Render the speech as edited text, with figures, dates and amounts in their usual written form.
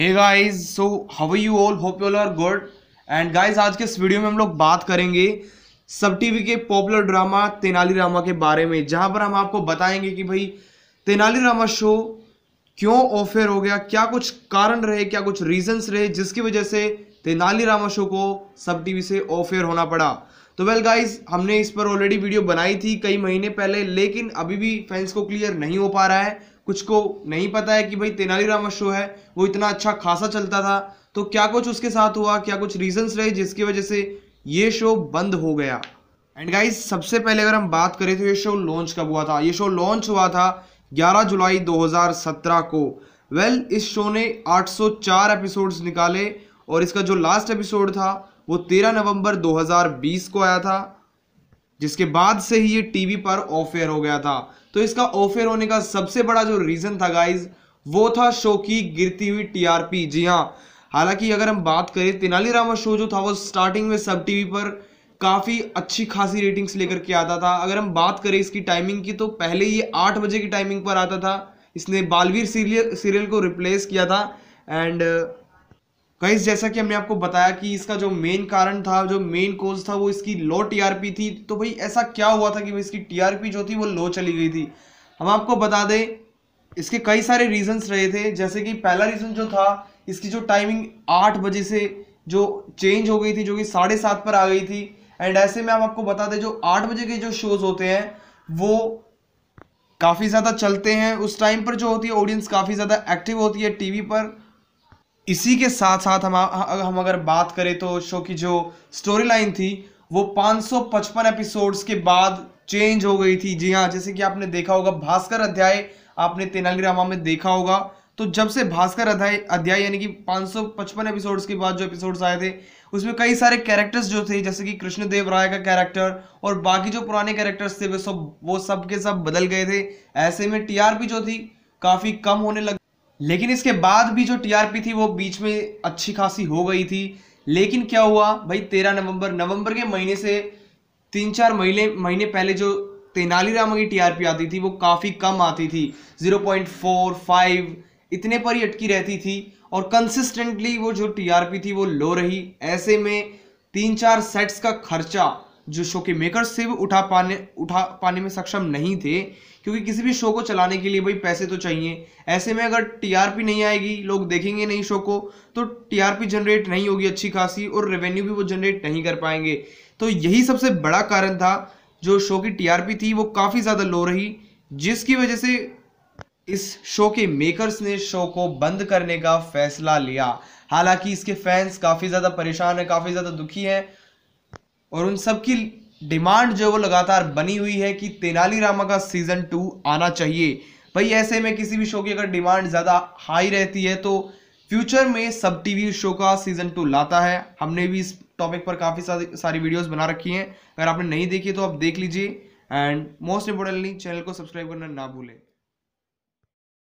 Hey guys, so how are you all? Hope you all are good. And guys, आज के इस video में हम लोग बात करेंगे सब टीवी के पॉपुलर ड्रामा तेनाली रामा के बारे में, जहां पर हम आपको बताएंगे कि भाई तेनाली रामा शो क्यों ऑफेयर हो गया, क्या कुछ कारण रहे, क्या कुछ रीजंस रहे जिसकी वजह से तेनाली रामा शो को सब टीवी से ऑफेयर होना पड़ा। तो वेल गाइस, हमने इस पर ऑलरेडी वीडियो बनाई थी कई महीने पहले, लेकिन अभी भी फैंस को क्लियर नहीं हो पा रहा है। कुछ को नहीं पता है कि भाई तेनाली रामा शो है वो इतना अच्छा खासा चलता था, तो क्या कुछ उसके साथ हुआ, क्या कुछ रीजंस रहे जिसकी वजह से ये शो बंद हो गया। एंड गाइस, सबसे पहले अगर हम बात करें तो ये शो लॉन्च कब हुआ था? ये शो लॉन्च हुआ था 11 जुलाई 2017 को। वेल, इस शो ने 804 एपिसोड्स निकाले और इसका जो लास्ट एपिसोड था वो 13 नवंबर 2020 को आया था, जिसके बाद से ही ये टीवी पर ऑफेयर हो गया था। तो इसका ऑफेयर होने का सबसे बड़ा जो रीजन था गाइज, वो था शो की गिरती हुई टीआरपी। जी हाँ, हालांकि अगर हम बात करें तेनाली रामा शो जो था वो स्टार्टिंग में सब टीवी पर काफी अच्छी खासी रेटिंग्स लेकर के आता था। अगर हम बात करें इसकी टाइमिंग की तो पहले ये 8 बजे की टाइमिंग पर आता था। इसने बालवीर सीरियल को रिप्लेस किया था। एंड गाइस, जैसा कि हमने आपको बताया कि इसका जो मेन कारण था, जो मेन कोज था, वो इसकी लो टीआरपी थी। तो भाई ऐसा क्या हुआ था कि भाई इसकी टीआरपी जो थी वो लो चली गई थी? हम आपको बता दें, इसके कई सारे रीजंस रहे थे। जैसे कि पहला रीजन जो था, इसकी जो टाइमिंग 8 बजे से जो चेंज हो गई थी, जो कि 7:30 पर आ गई थी। एंड ऐसे में हम आपको बता दें, जो 8 बजे के जो शोज होते हैं वो काफी ज्यादा चलते हैं। उस टाइम पर जो होती है ऑडियंस काफी ज्यादा एक्टिव होती है टीवी पर। इसी के साथ साथ हम अगर बात करें तो शो की जो स्टोरी लाइन थी वो 555 एपिसोड्स के बाद चेंज हो गई थी। जी हाँ, जैसे कि आपने देखा होगा भास्कर अध्याय, आपने तेनाली रामा में देखा होगा। तो जब से भास्कर अध्याय यानी कि 555 एपिसोड्स के बाद जो एपिसोड्स आए थे उसमें कई सारे कैरेक्टर्स जो थे, जैसे कि कृष्णदेव राय का कैरेक्टर और बाकी जो पुराने कैरेक्टर्स थे वो सब के सब बदल गए थे। ऐसे में टीआरपी जो थी काफी कम होने लगी। लेकिन इसके बाद भी जो टीआरपी थी वो बीच में अच्छी खासी हो गई थी। लेकिन क्या हुआ भाई, 13 नवंबर के महीने से 3-4 महीने पहले जो तेनाली रामा की टीआरपी आती थी वो काफी कम आती थी। 0.45 इतने पर ही अटकी रहती थी और कंसिस्टेंटली वो जो टीआरपी थी वो लो रही। ऐसे में 3-4 सेट्स का खर्चा जो शो के मेकर्स थे वो उठा पाने में सक्षम नहीं थे, क्योंकि किसी भी शो को चलाने के लिए भाई पैसे तो चाहिए। ऐसे में अगर टीआरपी नहीं आएगी, लोग देखेंगे नहीं शो को, तो टीआरपी जनरेट नहीं होगी अच्छी खासी और रेवेन्यू भी वो जनरेट नहीं कर पाएंगे। तो यही सबसे बड़ा कारण था, जो शो की टीआरपी थी वो काफी ज्यादा लो रही, जिसकी वजह से इस शो के मेकर्स ने शो को बंद करने का फैसला लिया। हालांकि इसके फैंस काफी ज्यादा परेशान है, काफी ज्यादा दुखी है और उन सब की डिमांड जो वो लगातार बनी हुई है कि तेनाली रामा का सीजन 2 आना चाहिए। भाई ऐसे में किसी भी शो की अगर डिमांड ज्यादा हाई रहती है तो फ्यूचर में सब टीवी शो का सीजन 2 लाता है। हमने भी इस टॉपिक पर काफी सारी वीडियोस बना रखी हैं, अगर आपने नहीं देखी तो आप देख लीजिए। एंड मोस्ट इंपोर्टेंटली चैनल को सब्सक्राइब करना ना भूलें।